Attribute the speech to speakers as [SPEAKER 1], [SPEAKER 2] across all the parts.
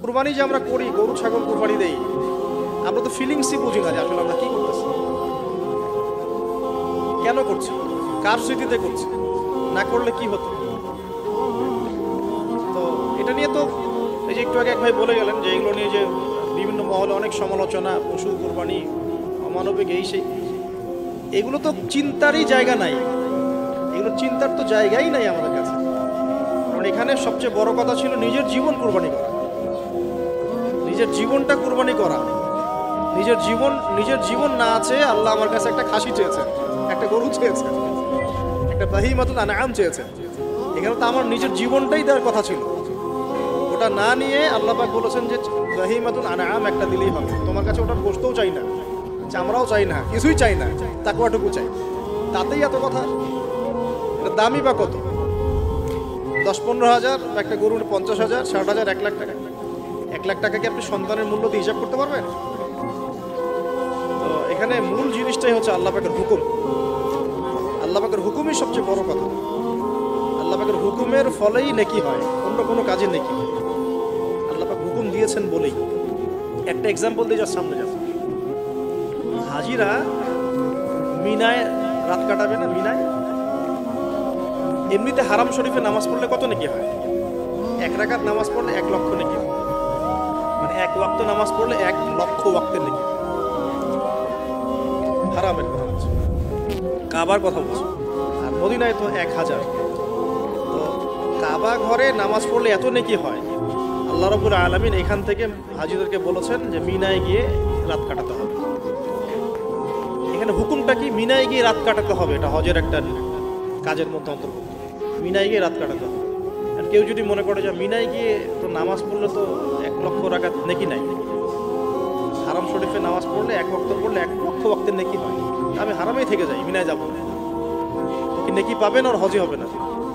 [SPEAKER 1] কুরবানি যে আমরা করি, গরু ছাগল কুরবানি দেই, আমরা তো ফিলিংসই বুঝি না যে আসলে আমরা কি করতেছি, কেন করছি, কার স্মৃতিতে করছি, না করলে কি হতো। তো এটা নিয়ে তো এই যে একটু আগে এক ভাই বলে গেলেন যে এগুলো নিয়ে যে বিভিন্ন মহলে অনেক সমালোচনা, পশু কুরবানি অমানবিক, এই সেই, এগুলো তো চিন্তারই জায়গা নাই, এগুলো চিন্তার তো জায়গাই নাই আমাদের কাছে। কারণ এখানে সবচেয়ে বড় কথা ছিল নিজের জীবন কুরবানি করা, নিজের জীবনটা কুরবানি করা। নিজের জীবন না আছে, আল্লাহ আমার কাছে একটা খাসি চেয়েছেন, একটা গরু চেয়েছেন, একটা বাহিমাতুল আনআম চেয়েছেন। এখানে তো আমার নিজের জীবনটাই দেওয়ার কথা ছিল, ওটা না নিয়ে আল্লাহ পাক বলেছেন যে বাহিমাতুল আনআম একটা দিলেই হবে। তোমার কাছে ওটার গোশতও চাই না, চামড়াও চাই না, কিছুই চাই না, তাকওয়াটুকু চাই। তাতেই এত কথা। এটা দামি বা কত? 10-15 হাজার, একটা গরু 50,000, 60,000, 1 লাখ টাকা। 1 লাখ টাকা কি আপনি সন্তানের মূল্য দিয়ে হিসাব করতে পারবেন? তো এখানে মূল জিনিসটাই হচ্ছে আল্লাহ পাকের হুকুম। আল্লাহ পাকের হুকুমই সবচেয়ে বড় কথা। আল্লাহ পাকের হুকুমের ফলেই নেকি হয়, অন্য কোনো কাজে নেকি হয়। আল্লাহ পাক হুকুম দিয়েছেন বলেই। একটা এক্সাম্পল দিয়ে যার সামনে যাচ্ছে, হাজিরা মিনায় রাত কাটাবে না? মিনায় এমনিতে হারাম শরীফে নামাজ পড়লে কত নেকি হয়? 1 রাকাত নামাজ পড়লে 1 লক্ষ নেকি হয়। মানে 1 ওয়াক্ত নামাজ পড়লে 1 লক্ষ ওয়াক্তের নেকি। হারামের কথা বলছে, কাবার কথা বলছে, আর মদিনায় তো 1000। তো কাবা ঘরে নামাজ পড়লে এত নেকি হয়। আল্লাহ রাব্বুল আলামিন এখান থেকে হাজিদেরকে বলেছেন যে মিনায় গিয়ে রাত কাটাতে হবে। এখানে হুকুমটা কি? মিনায় গিয়ে রাত কাটাতে হবে, এটা হজের একটা কাজের মধ্যে অন্তর্ভুক্ত। মিনায় গিয়ে রাত কাটাতে হবে। আর কেউ যদি মনে করে যে মিনায় গিয়ে তো নামাজ পড়লে তো 1 লক্ষ রাকাত নেকি নাই, হারাম শরীফে নামাজ পড়লে 1 ওয়াক্ত পড়লে 1 লক্ষ ওয়াক্তের নেকি হয়, আমি হারামেই থেকে যাই, মিনায় যাবো না, কি নেকি পাবেন? আর হজই হবে না।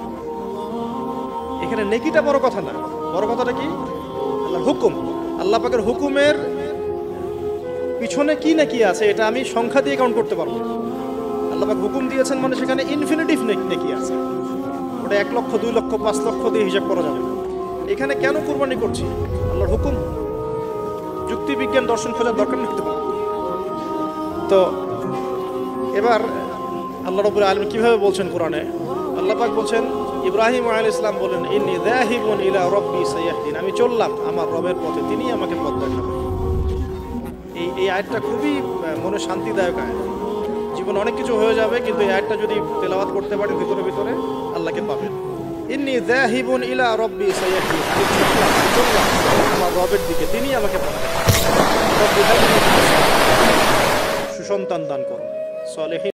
[SPEAKER 1] এখানে নেকিটা বড় কথা না, বড় কথাটা কি? আল্লাহর হুকুম। আল্লাহ পাকের হুকুমের পিছনে কি নেকি আছে এটা আমি সংখ্যা দিয়ে কাউন্ট করতে পারবো। আল্লাহ পাক হুকুম দিয়েছেন মানে সেখানে ইনফিনিটিভ নেকি আছে, ওটা 1 লক্ষ, 2 লক্ষ, 5 লক্ষ দিয়ে হিসাব করা যাবে। এখানে কেন কুরবানি করছি? আল্লাহর হুকুম। যুক্তি বিজ্ঞান দর্শন খোঁজার দরকার নেই। তো এবার আল্লাহ রাব্বুল আলামিন কিভাবে বলছেন কোরআনে? আল্লাহ পাক বলছেন, ইব্রাহিম আলাইহিস সালাম বলেন, ইন্নী যাহিবুন ইলা রাব্বি সাইয়াহদিন, আমি চললাম আমার রবের পথে, তিনি আমাকে পথ দেখাবেন। এই আয়াতটা খুবই মনে শান্তিদায়ক আয়াত। জীবনে অনেক কিছু হয়ে যাবে, কিন্তু এই আয়াতটা যদি তেলাওয়াত করতে পারেন ভিতরে ভিতরে আল্লাহকে পাবেন। ইন্নী যাহিবুন ইলা রাব্বি সাইয়াহদিন, আমি চললাম আমার রবের দিকে, তিনি আমাকে পথ দেখাবেন। সুসন্তান দান করুন, সালেহীন